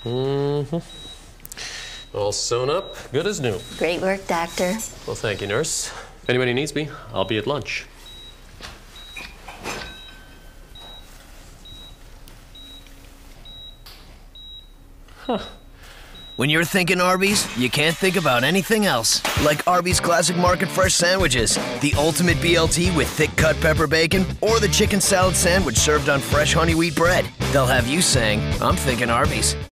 Mm-hmm. All sewn up, good as new. Great work, doctor. Well, thank you, nurse. If anybody needs me, I'll be at lunch. Huh. When you're thinking Arby's, you can't think about anything else. Like Arby's Classic Market Fresh Sandwiches, the ultimate BLT with thick cut pepper bacon, or the chicken salad sandwich served on fresh honey wheat bread. They'll have you saying, I'm thinking Arby's.